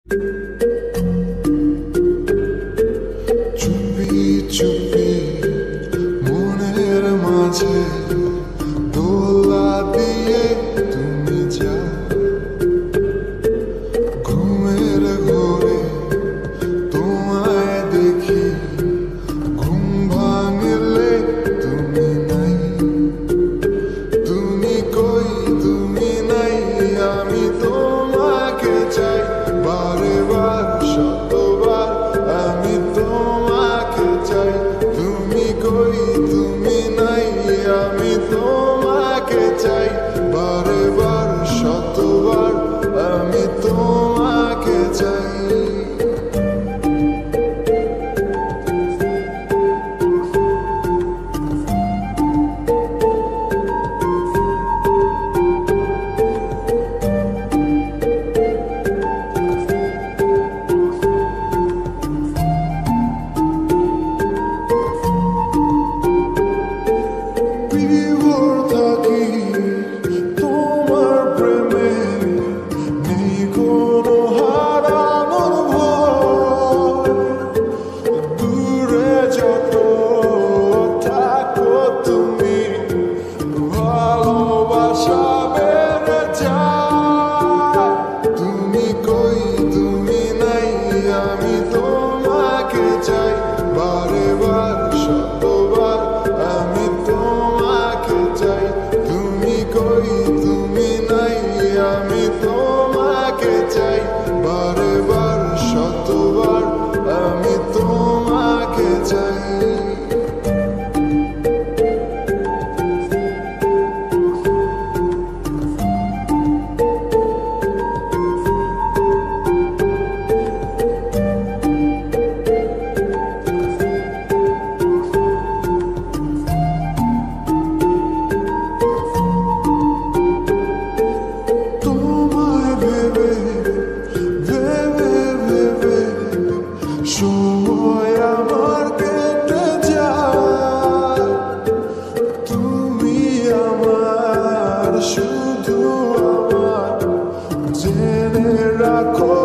চুপি চুপি মনের মাঝে দোলা দিয়ে তুমি যা ঘুমের ঘোরে তোমায় দেখি ঘুম ভাঙলে তুমি নাই তুমি কই তুমি নাই আমি তোমাকে চাই বারে বার শতবার আমি তোমাকে চাই তুমি কই তুমি নাই আমি তোমাকে চাই বারে বার শতবার আমি তোমাকে চাই বিভোর থাকি তোমার প্রেমে নেই কোনো হারানোর ভয় দূরে যত থাকো তুমি ভালোবাসা বেড়ে যায় তুমি কই তুমি নাই আমি তোমাকে চাই বারে বার শতবার আমি তোমাকে চাই তুমি কই তুমি নাই আমি তোমাকে চাই বারে বার শতবার আমি তোমাকে চাই তোমায় ভেবে ভেবে ভেবে সময় আমার কেটে যায় তুমি আমার শুধু আমার জেনে রাখো